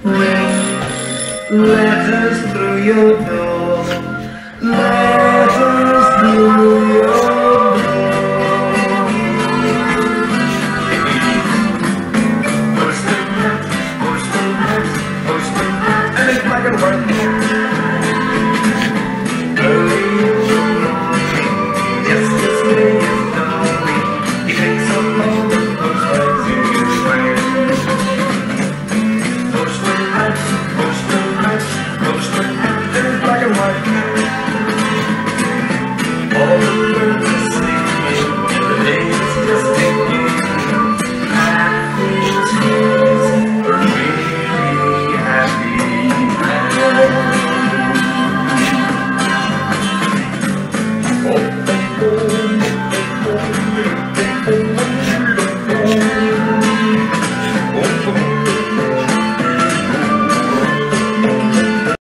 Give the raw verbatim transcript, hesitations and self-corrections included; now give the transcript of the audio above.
Wish letters through your door, letters through your door. Postman, postman, postman, and it's black and white. Early in the morning, yesterday is dawning. He takes up all the postcards in his way. Postman, postman, postman, and it's black and white.